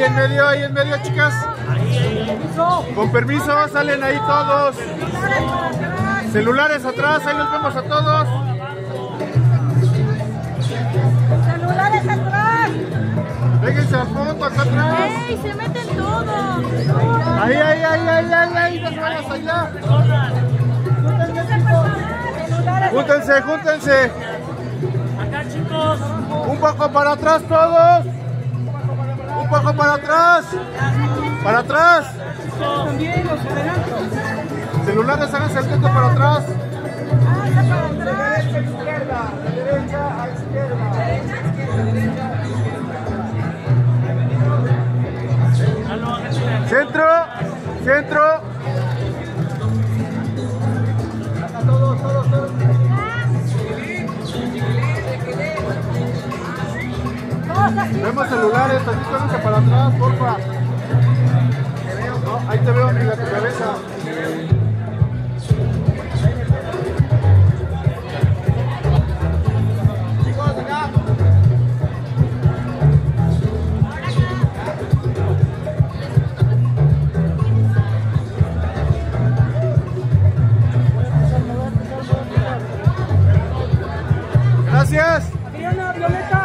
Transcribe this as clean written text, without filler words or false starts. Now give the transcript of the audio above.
ahí en medio, chicas. Con permiso, salen ahí todos. Celulares atrás, ahí los vemos a todos. Celulares atrás. Déjense a foto acá atrás. ¡Ey! Se meten todos. Ahí, no se vayas allá. Júntense. Acá, chicos. Un poco para atrás todos. Un poco para atrás. Para atrás. También los adelantos. Celulares, háganse el teto para atrás. De derecha a izquierda. Centro. Vemos celulares, tantito háganse para atrás, porfa. No, ahí te veo, amiga, tu cabeza. Gracias. Adriana, Violeta.